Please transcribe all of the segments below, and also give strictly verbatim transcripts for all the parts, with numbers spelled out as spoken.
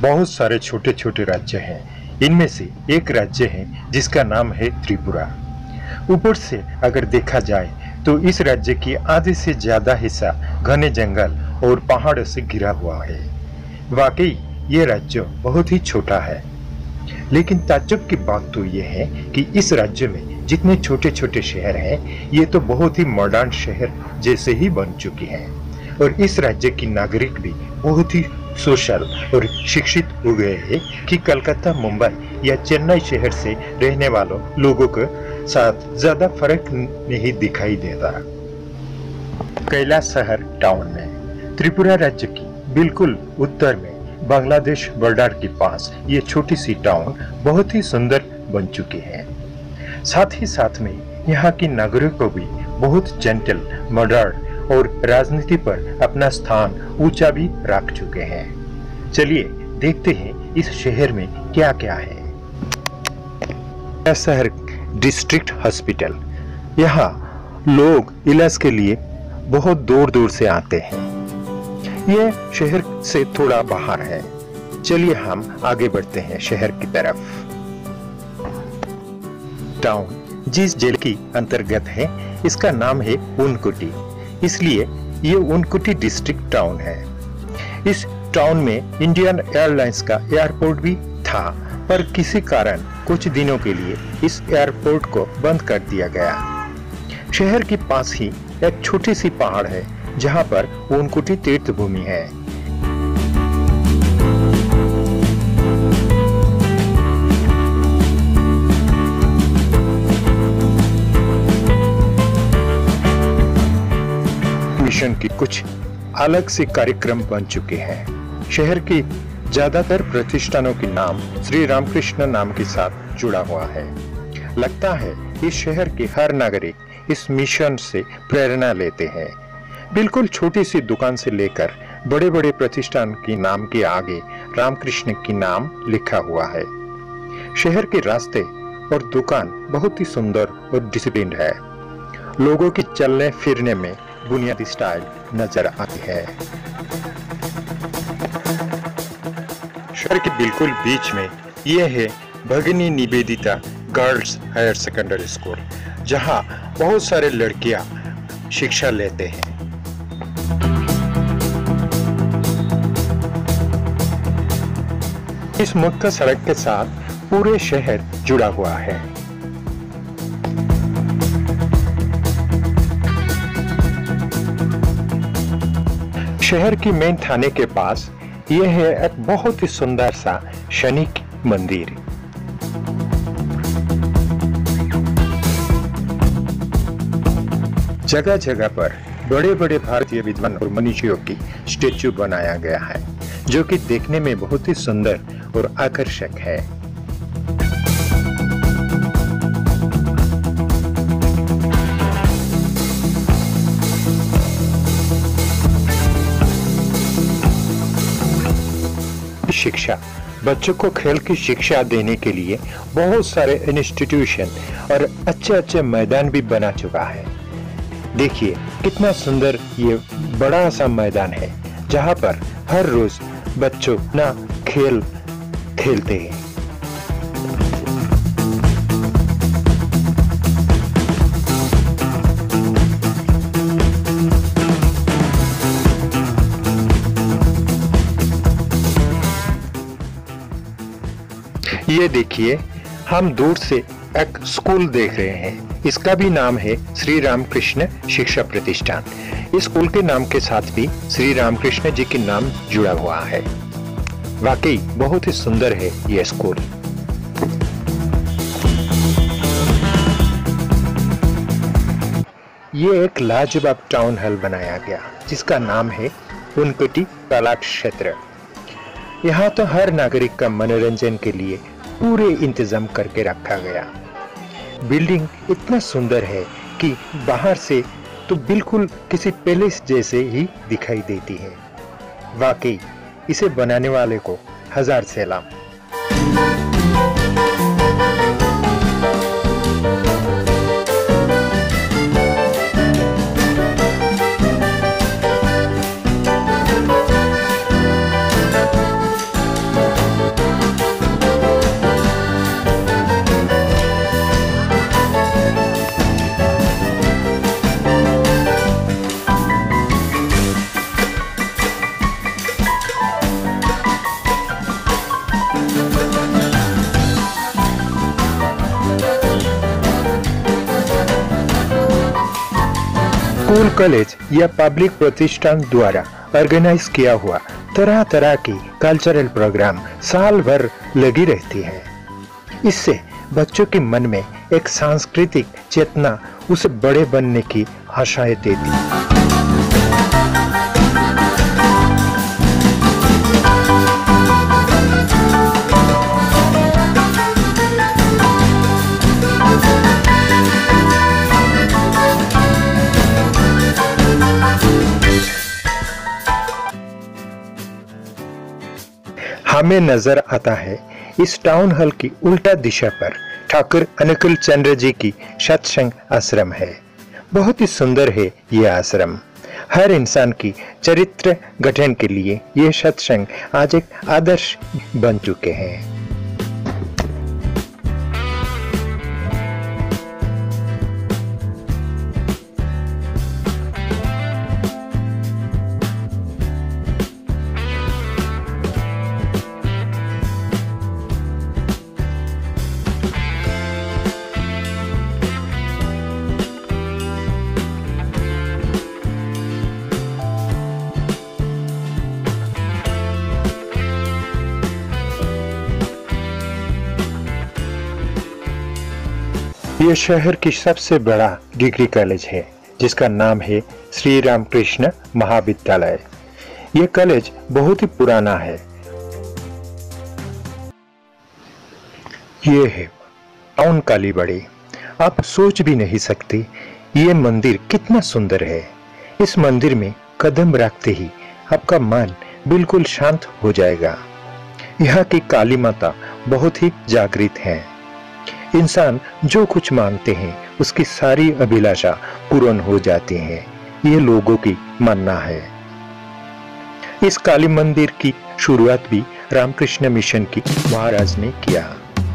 बहुत सारे छोटे छोटे राज्य हैं। इनमें से एक राज्य है जिसका नाम है त्रिपुरा। ऊपर से अगर देखा जाए तो इस राज्य की आधे से ज्यादा हिस्सा घने जंगल और पहाड़ों से घिरा हुआ है। वाकई ये राज्य बहुत ही छोटा है, लेकिन ताज्जुब की बात तो ये है कि इस राज्य में जितने छोटे छोटे शहर हैं, ये तो बहुत ही मॉडर्न शहर जैसे ही बन चुके हैं। और इस राज्य की नागरिक भी बहुत ही सोशल और शिक्षित हो गए हैं कि कलकत्ता, मुंबई या चेन्नई शहर से रहने वालों लोगों के साथ ज्यादा फर्क नहीं दिखाई देता। कैलाशहर टाउन में त्रिपुरा राज्य की बिल्कुल उत्तर में बांग्लादेश बॉर्डर के पास ये छोटी सी टाउन बहुत ही सुंदर बन चुकी है। साथ ही साथ में यहाँ की नागरिकों भी बहुत जेंटल, मॉडर्न और राजनीति पर अपना स्थान ऊंचा भी रख चुके हैं। चलिए देखते हैं इस शहर में क्या क्या है। शहर डिस्ट्रिक्ट हॉस्पिटल, यहाँ लोग इलाज के लिए बहुत दूर दूर से आते हैं। यह शहर से थोड़ा बाहर है। चलिए हम आगे बढ़ते हैं शहर की तरफ। टाउन जिस जिले की अंतर्गत है इसका नाम है ऊनकोटी, इसलिए ये ऊनकोटी डिस्ट्रिक्ट टाउन है। इस टाउन में इंडियन एयरलाइंस का एयरपोर्ट भी था, पर किसी कारण कुछ दिनों के लिए इस एयरपोर्ट को बंद कर दिया गया। शहर के पास ही एक छोटी सी पहाड़ है जहां पर ऊनकोटी तीर्थ भूमि है। मिशन की कुछ अलग से कार्यक्रम बन चुके हैं। शहर के ज्यादातर प्रतिष्ठानों के नाम श्री रामकृष्ण नाम के साथ जुड़ा हुआ है। लगता है इस शहर के हर नागरिक इस मिशन से प्रेरणा लेते हैं। बिल्कुल छोटी सी दुकान से लेकर बड़े बड़े प्रतिष्ठान के नाम के आगे रामकृष्ण की नाम लिखा हुआ है। शहर के रास्ते और दुकान बहुत ही सुंदर और डिसिप्लिन्ड है। लोगों की चलने फिरने में बुनियादी स्टाइल नजर आती है। शहर के बिल्कुल बीच में यह है Bhagini Nivedita girls higher secondary school, जहां बहुत सारे लड़कियां शिक्षा लेते हैं। इस मुख्य सड़क के साथ पूरे शहर जुड़ा हुआ है। शहर की मेन थाने के पास यह है एक बहुत ही सुंदर सा शनि मंदिर। जगह जगह पर बड़े बड़े भारतीय विद्वान और मनीषियों की स्टेच्यू बनाया गया है, जो कि देखने में बहुत ही सुंदर और आकर्षक है। शिक्षा, बच्चों को खेल की शिक्षा देने के लिए बहुत सारे इंस्टीट्यूशन और अच्छे अच्छे मैदान भी बना चुका है। देखिए कितना सुंदर ये बड़ा सा मैदान है जहां पर हर रोज बच्चों ना खेल खेलते हैं। ये देखिए हम दूर से एक स्कूल देख रहे हैं। इसका भी नाम है श्री रामकृष्ण शिक्षा प्रतिष्ठान। इस स्कूल के नाम के साथ भी श्री रामकृष्ण जी के नाम जुड़ा हुआ है। वाकई बहुत ही सुंदर है ये स्कूल। ये एक लाजवाब टाउन हॉल बनाया गया जिसका नाम है ऊनकोटी कला क्षेत्र। यहाँ तो हर नागरिक का मनोरंजन के लिए पूरे इंतजाम करके रखा गया। बिल्डिंग इतना सुंदर है कि बाहर से तो बिल्कुल किसी पैलेस जैसे ही दिखाई देती है। वाकई इसे बनाने वाले को हजार सलाम। स्कूल, कॉलेज या पब्लिक प्रतिष्ठान द्वारा ऑर्गेनाइज किया हुआ तरह तरह की कल्चरल प्रोग्राम साल भर लगी रहती है। इससे बच्चों के मन में एक सांस्कृतिक चेतना उसे बड़े बनने की आशाएं देती है। हमें नजर आता है इस टाउन हॉल की उल्टा दिशा पर ठाकुर अनुकूल चंद्र जी की सत्संग आश्रम है। बहुत ही सुंदर है यह आश्रम। हर इंसान की चरित्र गठन के लिए ये सत्संग आज एक आदर्श बन चुके हैं। यह शहर की सबसे बड़ा डिग्री कॉलेज है, जिसका नाम है श्री राम कृष्ण महाविद्यालय। यह कॉलेज बहुत ही पुराना है। यह है टाउन कालीबाड़ी। आप सोच भी नहीं सकते यह मंदिर कितना सुंदर है। इस मंदिर में कदम रखते ही आपका मन बिल्कुल शांत हो जाएगा। यहाँ की काली माता बहुत ही जागृत है। इंसान जो कुछ मांगते हैं उसकी सारी अभिलाषा पूर्ण हो जाती है, ये लोगों की मानना है। इस काली मंदिर की शुरुआत भी रामकृष्ण मिशन की महाराज ने किया।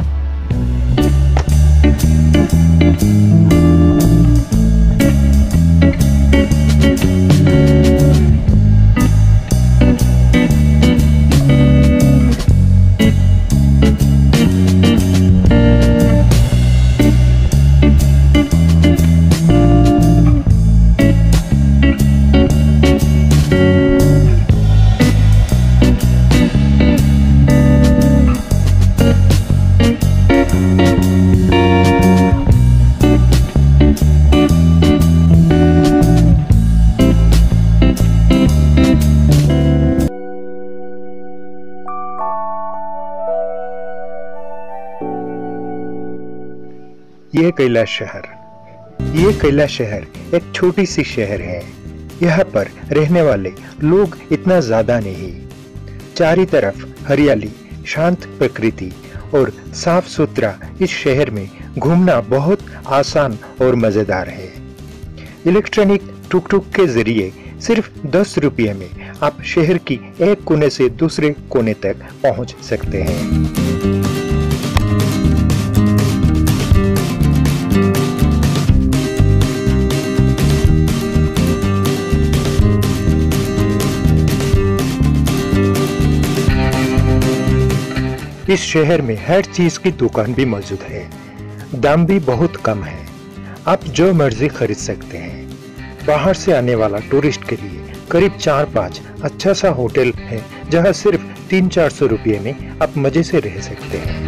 ये कैलाशहर ये कैलाशहर एक छोटी सी शहर है। यहाँ पर रहने वाले लोग इतना ज्यादा नहीं। चारों तरफ हरियाली, शांत प्रकृति और साफ सुथरा इस शहर में घूमना बहुत आसान और मजेदार है। इलेक्ट्रॉनिक टुक टुक के जरिए सिर्फ दस रुपये में आप शहर की एक कोने से दूसरे कोने तक पहुंच सकते हैं। इस शहर में हर चीज की दुकान भी मौजूद है। दाम भी बहुत कम है। आप जो मर्जी खरीद सकते हैं। बाहर से आने वाला टूरिस्ट के लिए करीब चार पाँच अच्छा सा होटल है, जहां सिर्फ तीन चार सौ रुपये में आप मजे से रह सकते हैं।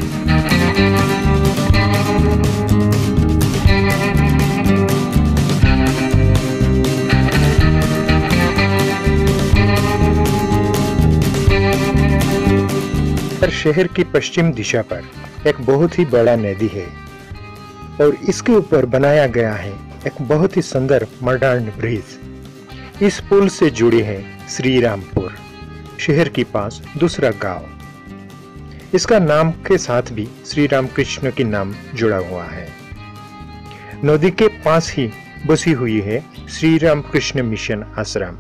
पर शहर की पश्चिम दिशा पर एक बहुत ही बड़ा नदी है और इसके ऊपर बनाया गया है एक बहुत ही सुंदर मॉडर्न ब्रिज। इस पुल से जुड़े हैं श्री रामपुर, शहर के पास दूसरा गांव। इसका नाम के साथ भी श्री रामकृष्ण के नाम जुड़ा हुआ है। नदी के पास ही बसी हुई है श्री रामकृष्ण मिशन आश्रम।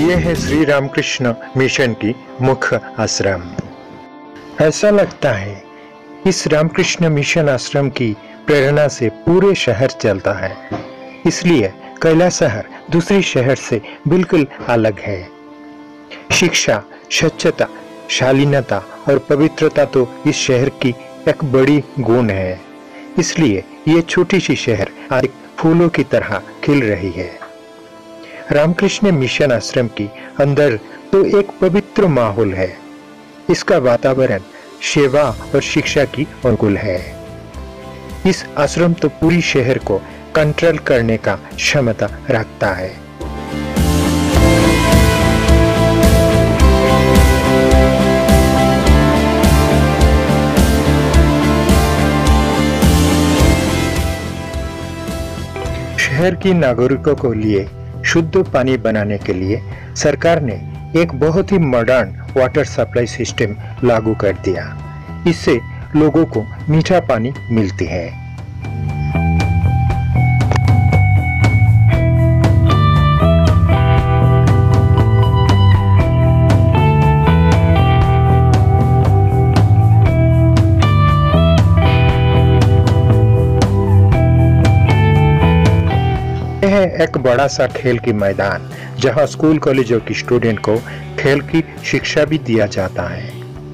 ये है श्री रामकृष्ण मिशन की मुख्य आश्रम। ऐसा लगता है इस रामकृष्ण मिशन आश्रम की प्रेरणा से पूरे शहर चलता है, इसलिए कैलाशहर दूसरी शहर से बिल्कुल अलग है। शिक्षा, स्वच्छता, शालीनता और पवित्रता तो इस शहर की एक बड़ी गुण है, इसलिए ये छोटी सी शहर आज फूलों की तरह खिल रही है। रामकृष्ण मिशन आश्रम की अंदर तो एक पवित्र माहौल है। इसका वातावरण सेवा और शिक्षा की अनुकूल है। इस आश्रम तो पूरी शहर को कंट्रोल करने का क्षमता रखता है। शहर की नागरिकों को लिए शुद्ध पानी बनाने के लिए सरकार ने एक बहुत ही मॉडर्न वाटर सप्लाई सिस्टम लागू कर दिया। इससे लोगों को मीठा पानी मिलती है। यह एक बड़ा सा खेल की मैदान, जहां स्कूल कॉलेजों की स्टूडेंट को खेल की शिक्षा भी दिया जाता है।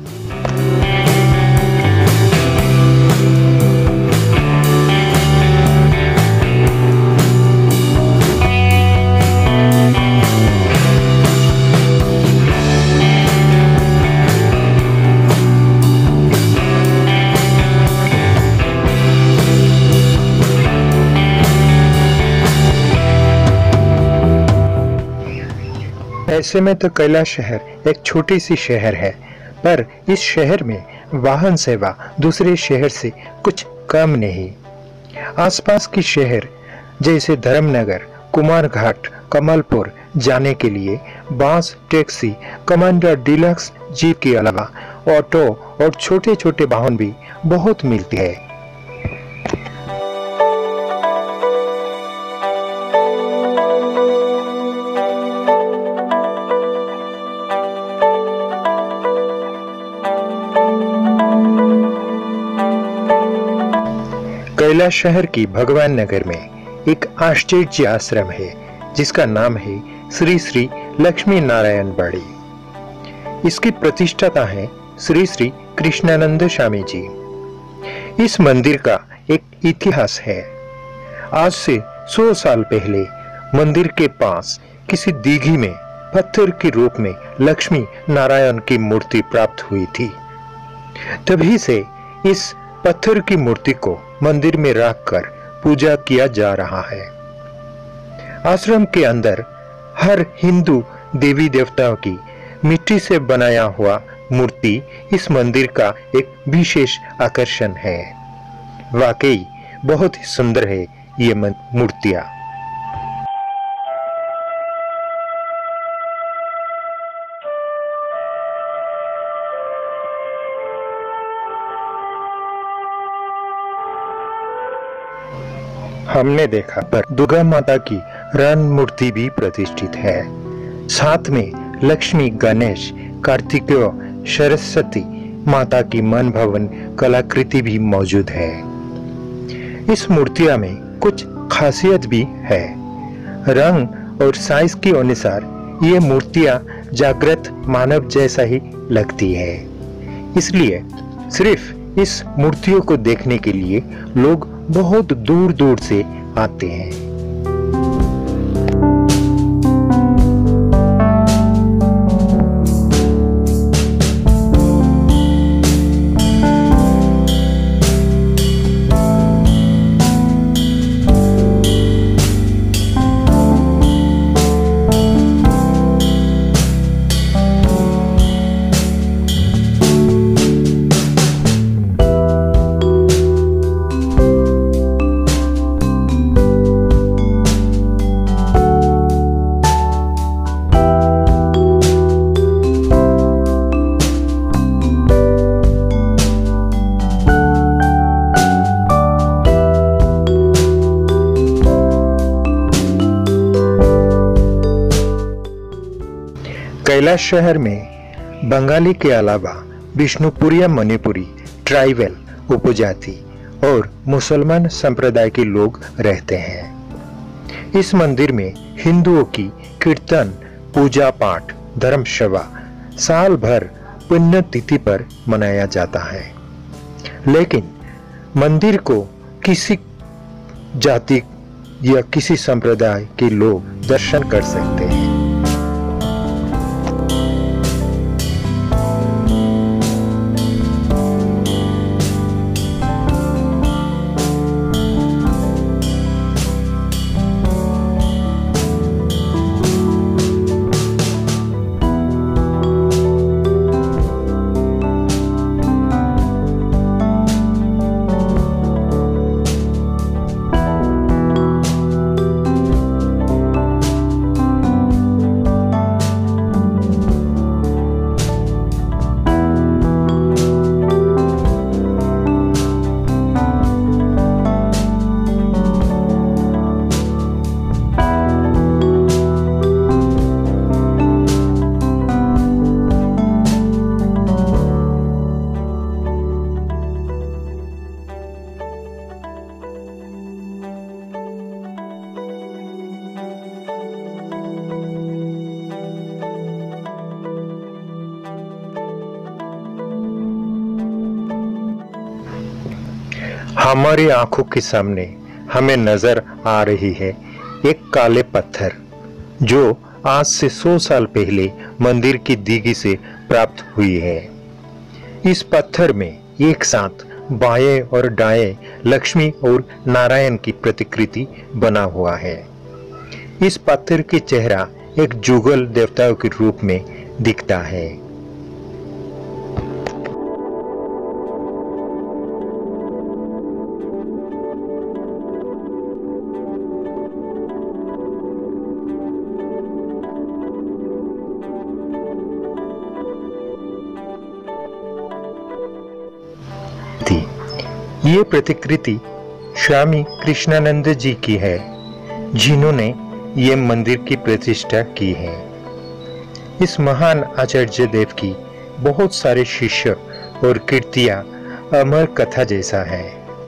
ऐसे में तो कैलाशहर एक छोटी सी शहर है, पर इस शहर में वाहन सेवा दूसरे शहर से कुछ कम नहीं। आसपास की शहर जैसे धर्मनगर, कुमारघाट, कमलपुर जाने के लिए बस, टैक्सी, कमांडर, डिलक्स जीप के अलावा ऑटो और छोटे छोटे वाहन भी बहुत मिलते हैं। कैलाशहर की भगवान नगर में एक आश्चर्य आश्रम है, जिसका नाम है श्री श्री लक्ष्मी नारायण बड़ी। इसकी प्रतिष्ठाता है श्री श्री कृष्णानंद स्वामी जी। इस मंदिर का एक इतिहास है। आज से सौ साल पहले मंदिर के पास किसी दीघी में पत्थर के रूप में लक्ष्मी नारायण की मूर्ति प्राप्त हुई थी। तभी से इस पत्थर की मूर्ति को मंदिर में रखकर पूजा किया जा रहा है। आश्रम के अंदर हर हिंदू देवी देवताओं की मिट्टी से बनाया हुआ मूर्ति इस मंदिर का एक विशेष आकर्षण है। वाकई बहुत ही सुंदर है ये मूर्तियां। हमने देखा पर दुर्गा माता की रण मूर्ति भी प्रतिष्ठित है। साथ में लक्ष्मी, गणेश, कार्तिकेय, सरस्वती माता की मन भवन कलाकृति भी मौजूद है। इस मूर्तियों में कुछ खासियत भी है। रंग और साइज के अनुसार ये मूर्तियां जागृत मानव जैसा ही लगती है, इसलिए सिर्फ इस मूर्तियों को देखने के लिए लोग बहुत दूर दूर से आते हैं। कैलाशहर में बंगाली के अलावा विष्णुपुरिया, मणिपुरी, ट्राइबल उपजाति और मुसलमान संप्रदाय के लोग रहते हैं। इस मंदिर में हिंदुओं की कीर्तन, पूजा पाठ, धर्मसभा साल भर पुण्यतिथि पर मनाया जाता है। लेकिन मंदिर को किसी जाति या किसी संप्रदाय के लोग दर्शन कर सकते हैं। हमारी आंखों के सामने हमें नजर आ रही है एक काले पत्थर, जो आज से सौ साल पहले मंदिर की दीगी से प्राप्त हुई है। इस पत्थर में एक साथ बाएं और दाएं लक्ष्मी और नारायण की प्रतिकृति बना हुआ है। इस पत्थर के चेहरा एक जुगल देवताओं के रूप में दिखता है। ये प्रतिकृति स्वामी कृष्णानंद जी की है, जिन्होंने ये मंदिर की प्रतिष्ठा की है। इस महान आचार्य देव की बहुत सारे शिष्य और कीर्तियां अमर कथा जैसा है।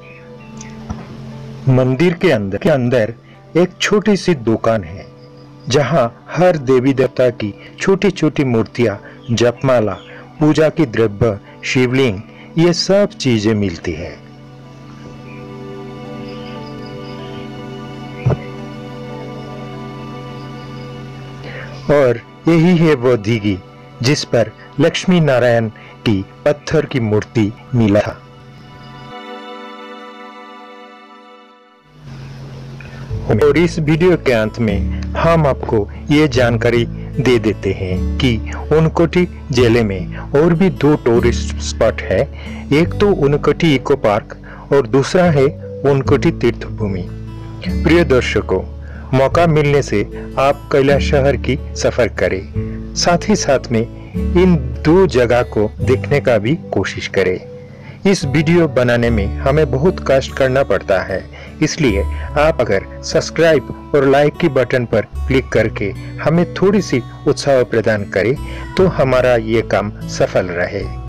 मंदिर के अंदर के अंदर एक छोटी सी दुकान है, जहां हर देवी देवता की छोटी छोटी मूर्तियां, जपमाला, पूजा की द्रव्य, शिवलिंग, ये सब चीजें मिलती है। और यही है वो दीगी जिस पर लक्ष्मी नारायण की पत्थर की मूर्ति मिला था। और इस वीडियो के अंत में हम आपको ये जानकारी दे देते हैं कि उनकोटी जिले में और भी दो टूरिस्ट स्पॉट है। एक तो उनकोटी इको पार्क और दूसरा है उनकोटी तीर्थ भूमि। प्रिय दर्शकों, मौका मिलने से आप कैलाशहर की सफर करें, साथ ही साथ में इन दो जगह को देखने का भी कोशिश करें। इस वीडियो बनाने में हमें बहुत कष्ट करना पड़ता है, इसलिए आप अगर सब्सक्राइब और लाइक की बटन पर क्लिक करके हमें थोड़ी सी उत्साह प्रदान करें तो हमारा ये काम सफल रहे।